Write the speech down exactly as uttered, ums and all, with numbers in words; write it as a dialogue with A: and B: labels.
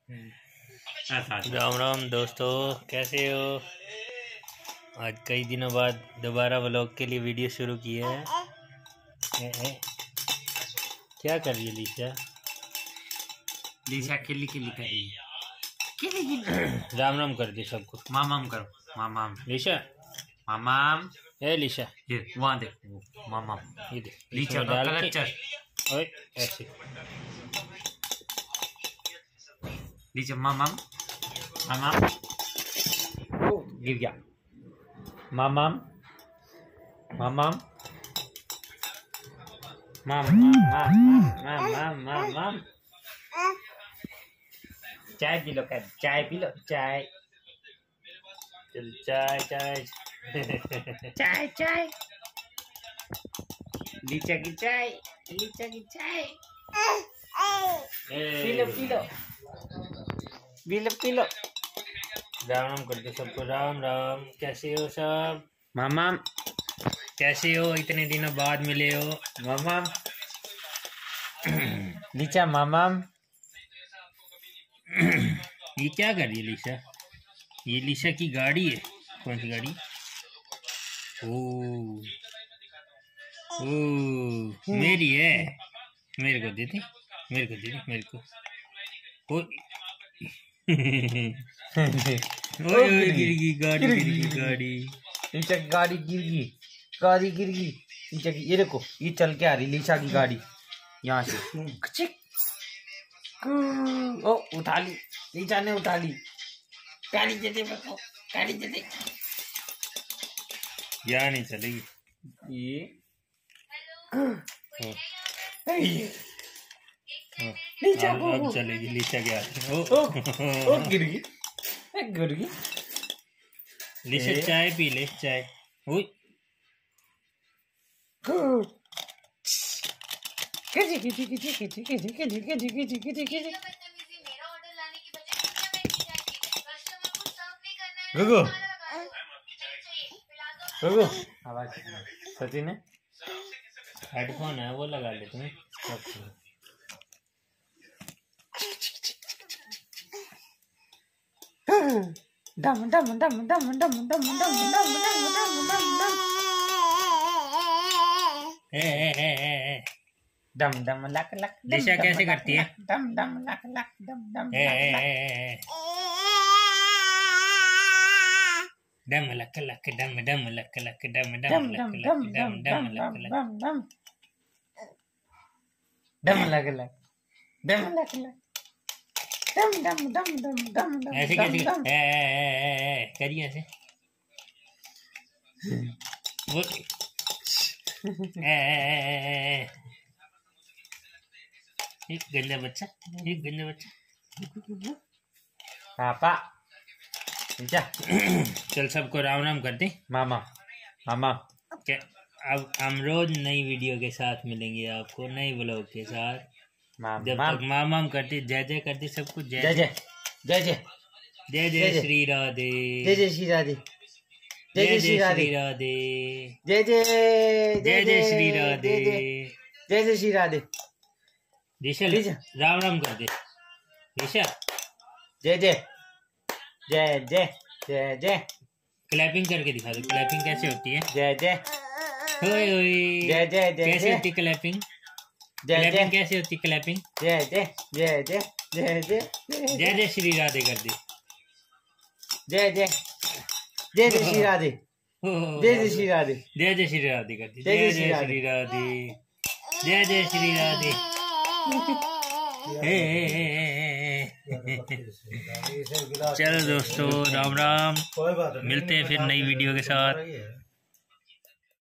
A: राम राम दोस्तों, कैसे हो? आज कई दिनों बाद दोबारा व्लॉग के लिए वीडियो शुरू की है। ए, ए, क्या कर रही है लीशा?
B: लीशा किली किली कर रही है।
A: राम राम कर दे सबको।
B: मामाम करो। मामाम
A: लीशा,
B: मामाम।
A: ए लीशा,
B: ये वहाँ देख मामाम।
A: ये देख
B: लीचा
A: इसमें
B: का
A: डाल के।
B: कलर
A: ओए ऐसे।
B: लीचा मामाम मामाम। ओ गिर गया। मामाम मामाम माम माम माम माम माम। चाय पी लो, क्या चाय पी लो, चाय
A: चल चाय चाय
B: चाय चाय। लीचा की चाय, लीचा की चाय। पी लो पी लो पी लो पी लो।
A: राम राम कर दे सबको। राम राम, कैसे हो सब?
B: मामाम
A: कैसे हो? इतने दिनों बाद मिले हो।
B: मामाम। लीचा मामाम।
A: ये क्या कर रही है लीशा? ये लीशा की गाड़ी है। कौन सी गाड़ी? ओ ओ मेरी है। मेरे को दे दे, मेरे को दे दे, मेरे को। ओ ओए ओए गिर गई गाड़ी, गिर गई गाड़ी।
B: लीचा की गाड़ी गिर गई, गाड़ी गिर गई। लीचा की, ये देखो, ये चल के आ रही लीचा की गाड़ी यहाँ से। ओ उठा ली, लीचा ने उठा ली। गाड़ी दे दे मेरे को, गाड़ी दे दे।
A: यहाँ नहीं चलेगी
B: ये
A: लीचा अब, अब चलेगी लीचा के हाथ। ओ
B: ओ ओ गिर गई, गिर गई।
A: लीशा चाय पी ले, चाय। ओए
B: रुको रुको। आवाज सचिन है,
A: हेडफोन है वो लगा ले तुम्हें।
B: डम डम डम डम डम डम डम डम डम डम डम
A: ए ए ए ए
B: डम डम लक लक।
A: लीशा कैसे करती है?
B: डम डम लक लक डम डम
A: ए ए ए डम लक लक डम डम लक लक डम डम लक लक डम डम लक लक
B: डम लक लक डम लक लक डम डम डम डम डम डम।
A: ऐसे कैसे? ए ए ए करिए ऐसे। वो ए ए एक गंदा बच्चा, एक गंदा बच्चा।
B: पापा जा।
A: चल सबको राम राम कर दे।
B: मामा मामा।
A: क्या अब हम रोज नई वीडियो के साथ मिलेंगे आपको, नए ब्लॉग के साथ। जब तक माम माम करते, जय जय करते सबको। जय
B: जय जय जय जय
A: जय जय श्री राधे,
B: जय जय श्री राधे,
A: जय जय श्री राधे,
B: जय जय
A: जय जय श्री राधे,
B: जय जय श्री राधे।
A: लीशा राम राम कर दे। लीशा
B: जय जय जय जय जय जय।
A: क्लैपिंग करके दिखा दो, क्लैपिंग कैसे होती है?
B: जय जय
A: ओए ओए
B: जय जय जय।
A: कैसे होती क्लैपिंग? क्लैपिंग कैसे होती क्लैपिंग?
B: जय जय जय जय जय जय
A: जय जय श्री राधे कर दे।
B: जय जय जय जय श्री राधे, जय जय श्री राधे,
A: जय जय श्री राधे कर दे। जय जय श्री राधे, जय जय श्री राधे। चलो दोस्तों, राम राम। मिलते हैं फिर नई वीडियो के साथ।